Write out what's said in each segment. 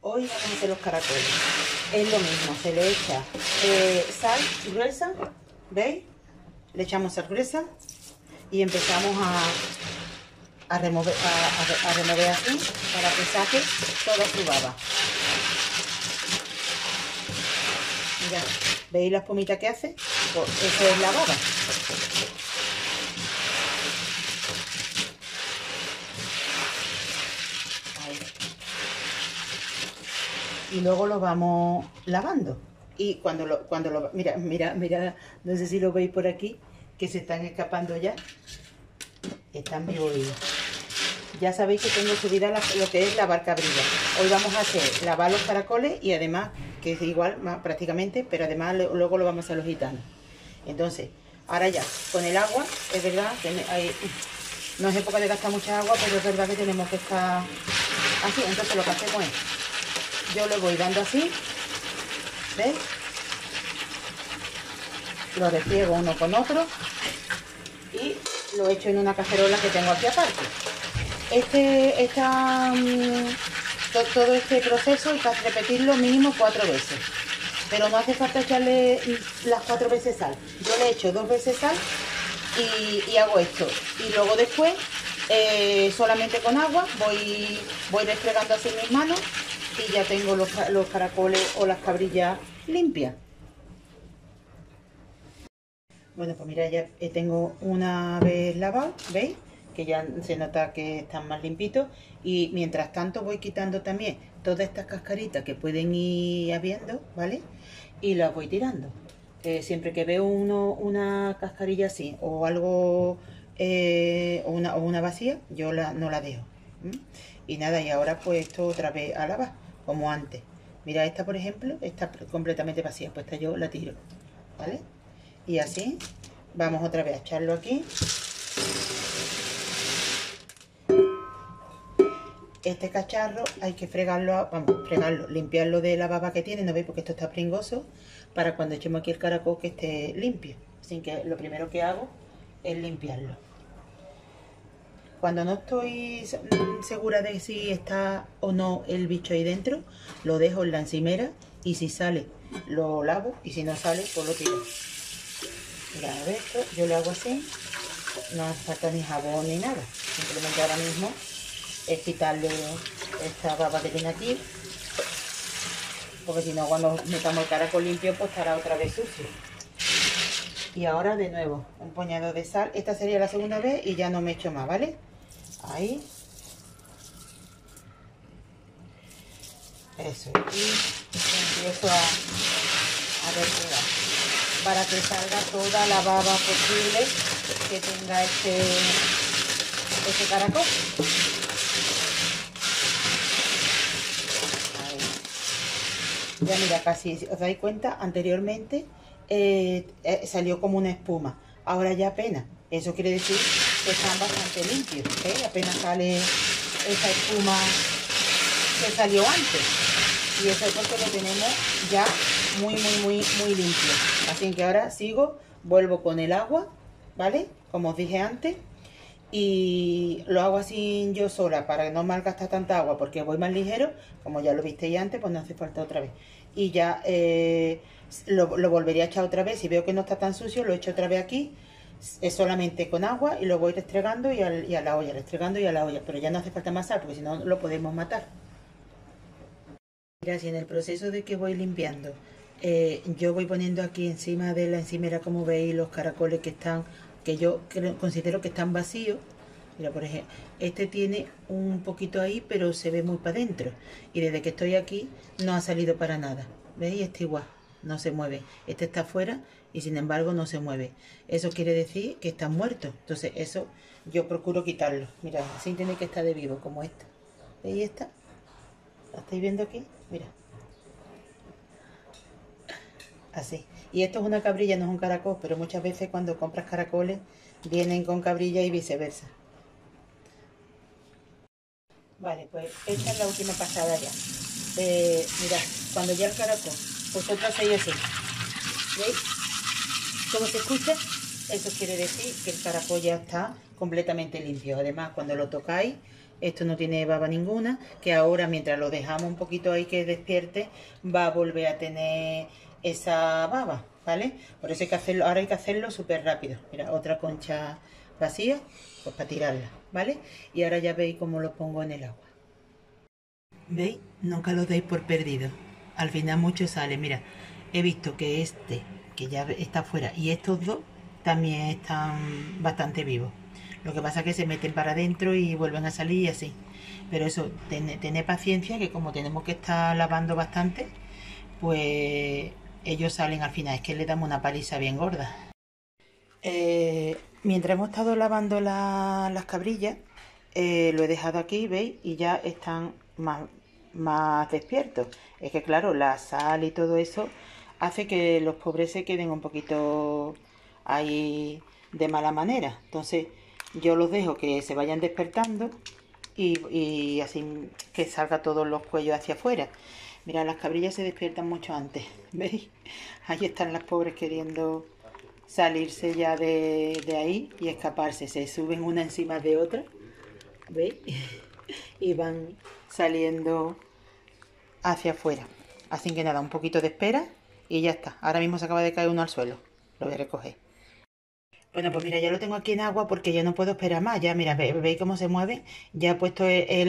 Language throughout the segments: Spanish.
Hoy vamos a hacer los caracoles. Es lo mismo, se le echa sal gruesa, ¿veis? Le echamos sal gruesa y empezamos a remover así para que saque toda su baba. Mira, ¿veis la espumita que hace? Pues eso es la baba. Ahí. Y luego lo vamos lavando. Y cuando lo mira, no sé si lo veis por aquí, que se están escapando ya. Están vivos. Ya sabéis que tengo subida lo que es lavar cabrilla. Hoy vamos a hacer lavar los caracoles y además, que es igual prácticamente, pero además luego lo vamos a hacer los gitanos. Entonces, ahora ya, con el agua, es verdad que no es época de gastar mucha agua, pero es verdad que tenemos que estar así. Entonces lo que hacemos es, yo le voy dando así, ¿veis? Lo repliego uno con otro y lo echo en una cacerola que tengo aquí aparte. Todo este proceso hay que repetirlo mínimo 4 veces, pero no hace falta echarle las 4 veces sal. Yo le echo 2 veces sal y hago esto, y luego después solamente con agua voy restregando así mis manos y ya tengo los caracoles o las cabrillas limpias. Bueno, pues mira, ya tengo una vez lavado, ¿veis? Que ya se nota que están más limpitos, y mientras tanto voy quitando también todas estas cascaritas que pueden ir habiendo, ¿vale? Y las voy tirando. Siempre que veo una cascarilla así o algo o una vacía, yo no la dejo. Y nada, y ahora pues esto otra vez a lavar, como antes. Mira, esta por ejemplo está completamente vacía, pues esta yo la tiro, ¿vale? Y así vamos otra vez a echarlo aquí. Este cacharro hay que fregarlo, limpiarlo de la baba que tiene, ¿no veis? Porque esto está pringoso, para cuando echemos aquí el caracol que esté limpio. Así que lo primero que hago es limpiarlo. Cuando no estoy segura de si está o no el bicho ahí dentro, lo dejo en la encimera y si sale lo lavo y si no sale pues lo tiro. Mira, a ver esto, yo lo hago así, no hace falta ni jabón ni nada, simplemente ahora mismo es quitarle esta baba que tiene aquí, porque si no cuando metamos el caracol limpio pues estará otra vez sucio. Y ahora de nuevo un puñado de sal, esta sería la segunda vez y ya no me echo más, ¿vale? Ahí, eso, y empiezo a retirar para que salga toda la baba posible que tenga este caracol. Ya mira, casi, si os dais cuenta, anteriormente salió como una espuma, ahora ya apenas. Eso quiere decir que están bastante limpios, ¿eh? Apenas sale esa espuma que salió antes. Y eso es porque lo tenemos ya muy limpio. Así que ahora vuelvo con el agua, ¿vale? Como os dije antes. Y lo hago así yo sola para no malgastar tanta agua, porque voy más ligero, como ya lo visteis antes, pues no hace falta otra vez. Y ya lo volvería a echar otra vez. Si veo que no está tan sucio, lo echo otra vez aquí, es solamente con agua, y lo voy restregando y a la olla, restregando y a la olla. Pero ya no hace falta más sal, porque si no lo podemos matar. Mira, si en el proceso de que voy limpiando, yo voy poniendo aquí encima de la encimera, como veis, los caracoles que yo considero que están vacíos. Mira, por ejemplo, este tiene un poquito ahí, pero se ve muy para adentro. Y desde que estoy aquí no ha salido para nada. ¿Veis? Este igual, no se mueve. Este está afuera y sin embargo no se mueve. Eso quiere decir que están muertos. Entonces eso yo procuro quitarlo. Mira, así tiene que estar de vivo, como esta. ¿Veis esta? ¿La estáis viendo aquí? Mira. Así. Y esto es una cabrilla, no es un caracol, pero muchas veces cuando compras caracoles vienen con cabrilla y viceversa. Vale, pues esta es la última pasada ya. Mirad, cuando ya el caracol, vosotros hacéis así. ¿Veis cómo se escucha? Eso quiere decir que el caracol ya está completamente limpio. Además, cuando lo tocáis, esto no tiene baba ninguna, que ahora mientras lo dejamos un poquito ahí que despierte, va a volver a tener esa baba, ¿vale? Por eso hay que hacerlo, ahora hay que hacerlo súper rápido. Mira, otra concha vacía, pues para tirarla, ¿vale? Y ahora ya veis cómo lo pongo en el agua. ¿Veis? Nunca lo deis por perdido. Al final mucho sale. Mira, he visto que este, que ya está fuera, y estos dos también están bastante vivos. Lo que pasa es que se meten para adentro y vuelven a salir y así. Pero eso, tened paciencia, que como tenemos que estar lavando bastante, pues ellos salen al final. Es que le damos una paliza bien gorda. Mientras hemos estado lavando las cabrillas, lo he dejado aquí, ¿veis? Y ya están más despiertos. Es que claro, la sal y todo eso hace que los pobres se queden un poquito ahí de mala manera. Entonces yo los dejo que se vayan despertando y así que salga todos los cuellos hacia afuera. Mira, las cabrillas se despiertan mucho antes, ¿veis? Ahí están las pobres queriendo salirse ya de ahí y escaparse. Se suben una encima de otra, ¿veis? Y van saliendo hacia afuera. Así que nada, un poquito de espera y ya está. Ahora mismo se acaba de caer uno al suelo. Lo voy a recoger. Bueno, pues mira, ya lo tengo aquí en agua porque ya no puedo esperar más. Ya, mira, veis cómo se mueve. Ya he puesto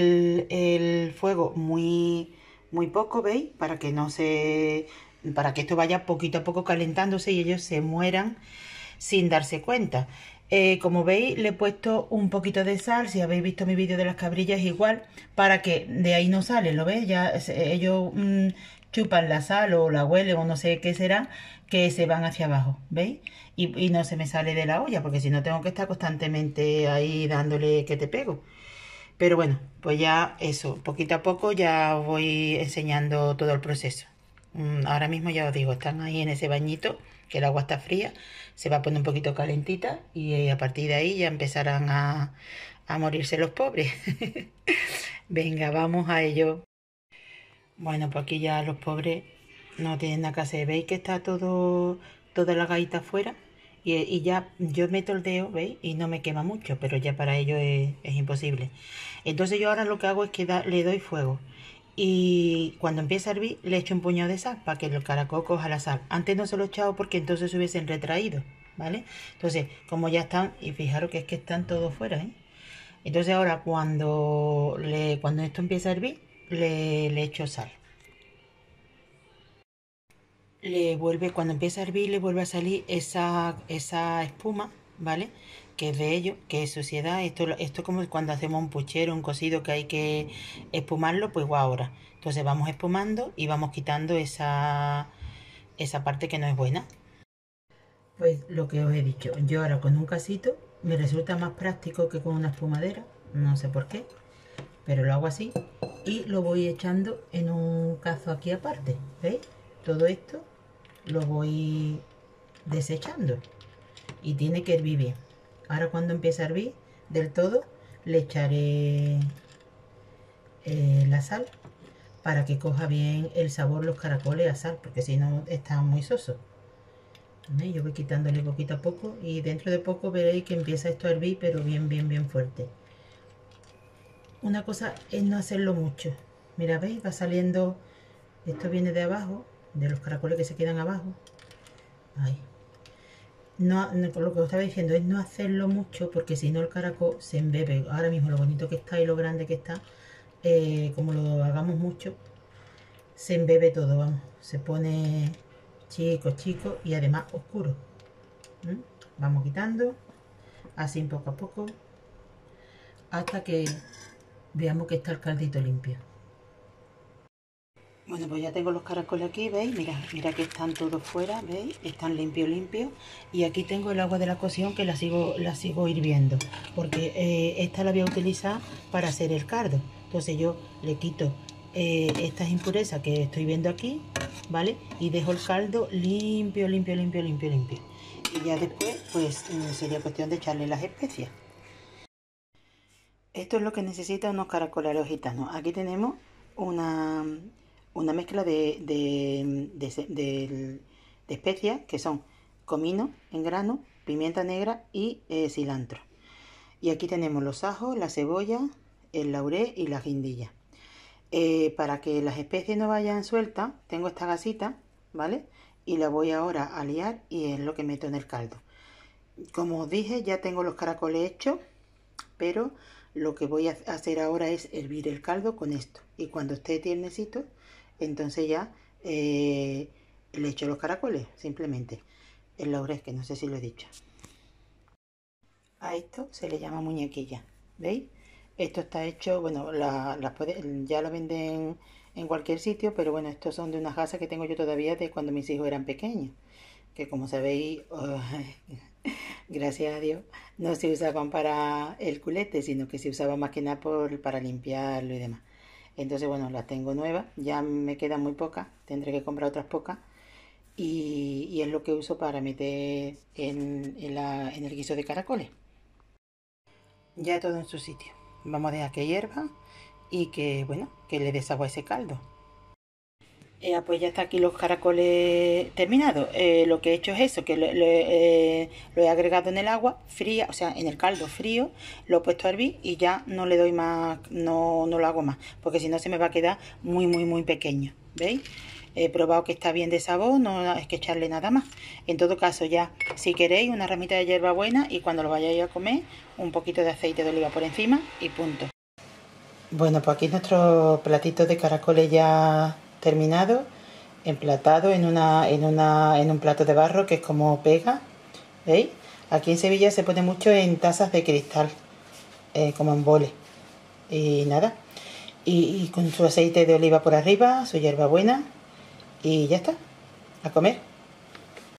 el fuego muy poco, ¿veis? Para que no se... para que esto vaya poquito a poco calentándose y ellos se mueran sin darse cuenta. Como veis, le he puesto un poquito de sal. Si habéis visto mi vídeo de las cabrillas, igual, para que de ahí no salen, ¿lo veis? Ya ellos chupan la sal o la huelen o no sé qué será, que se van hacia abajo, ¿veis? Y no se me sale de la olla, porque si no tengo que estar constantemente ahí dándole que te pego. Pero bueno, pues ya eso, poquito a poco ya os voy enseñando todo el proceso. Ahora mismo ya os digo, están ahí en ese bañito, que el agua está fría, se va a poner un poquito calentita y a partir de ahí ya empezarán a morirse los pobres. Venga, vamos a ello. Bueno, pues aquí ya los pobres no tienen nada que hacer. ¿Veis que está toda la gaita afuera? Y ya yo meto el dedo, ¿veis? Y no me quema mucho, pero ya para ello es imposible. Entonces yo ahora lo que hago es que le doy fuego. Y cuando empieza a hervir, le echo un puñado de sal para que el caracol coja la sal. Antes no se lo he echado porque entonces se hubiesen retraído, ¿vale? Entonces, como ya están, y fijaros que es que están todos fuera, ¿eh? Entonces ahora cuando esto empieza a hervir, le echo sal. Cuando empieza a hervir, le vuelve a salir esa espuma, ¿vale? Que es de ello, que es suciedad. Esto es como cuando hacemos un puchero, un cocido que hay que espumarlo, pues igual ahora. Entonces vamos espumando y vamos quitando esa parte que no es buena. Pues lo que os he dicho, yo ahora con un casito me resulta más práctico que con una espumadera, no sé por qué, pero lo hago así y lo voy echando en un cazo aquí aparte, ¿veis? Todo esto lo voy desechando y tiene que hervir bien. Ahora cuando empiece a hervir del todo le echaré la sal para que coja bien el sabor los caracoles a sal, porque si no está muy soso. Yo voy quitándole poquito a poco y dentro de poco veréis que empieza esto a hervir, pero bien fuerte. Una cosa es no hacerlo mucho. Mira, veis, va saliendo, esto viene de abajo, de los caracoles que se quedan abajo. Ahí. No, lo que os estaba diciendo es no hacerlo mucho porque si no el caracol se embebe. Ahora mismo lo bonito que está y lo grande que está, como lo hagamos mucho, se embebe todo, vamos. Se pone chico y además oscuro. Vamos quitando así poco a poco hasta que veamos que está el caldito limpio. Bueno, pues ya tengo los caracoles aquí, ¿veis? Mira que están todos fuera, ¿veis? Están limpios. Y aquí tengo el agua de la cocción que la sigo hirviendo. Porque esta la voy a utilizar para hacer el caldo. Entonces yo le quito estas impurezas que estoy viendo aquí, ¿vale? Y dejo el caldo limpio. Y ya después, pues sería cuestión de echarle las especias. Esto es lo que necesitan unos caracoles a los gitanos. Aquí tenemos una mezcla de especias que son comino en grano, pimienta negra y cilantro. Y aquí tenemos los ajos, la cebolla, el laurel y la guindilla. Para que las especies no vayan sueltas, tengo esta gasita, ¿vale? Y la voy ahora a liar y es lo que meto en el caldo. Como os dije, ya tengo los caracoles hechos, pero lo que voy a hacer ahora es hervir el caldo con esto. Y cuando esté tiernecito, entonces ya le echo los caracoles, simplemente. El laurel, que no sé si lo he dicho. A esto se le llama muñequilla, ¿veis? Esto está hecho, bueno, ya lo venden en cualquier sitio, pero bueno, estos son de unas gasas que tengo yo todavía de cuando mis hijos eran pequeños, que como sabéis, gracias a Dios, no se usaban para el culete, sino que se usaba más que nada para limpiarlo y demás. Entonces, bueno, las tengo nuevas, ya me quedan muy pocas, tendré que comprar otras pocas, y es lo que uso para meter en el guiso de caracoles. Ya todo en su sitio. Vamos a dejar que hierva y que, bueno, que le dé sabor a ese caldo. Pues ya está aquí los caracoles terminados. Lo que he hecho es eso, que lo he agregado en el agua fría, o sea, en el caldo frío, lo he puesto a hervir y ya no le doy más, no lo hago más, porque si no se me va a quedar muy pequeño. ¿Veis? He probado que está bien de sabor, no es que echarle nada más. En todo caso, ya, si queréis, una ramita de hierbabuena y cuando lo vayáis a comer, un poquito de aceite de oliva por encima y punto. Bueno, pues aquí nuestro platito de caracoles ya terminado, emplatado en un plato de barro que es como pega, ¿veis? Aquí en Sevilla se pone mucho en tazas de cristal, como en boles. Y nada, y con su aceite de oliva por arriba, su hierbabuena y ya está, a comer.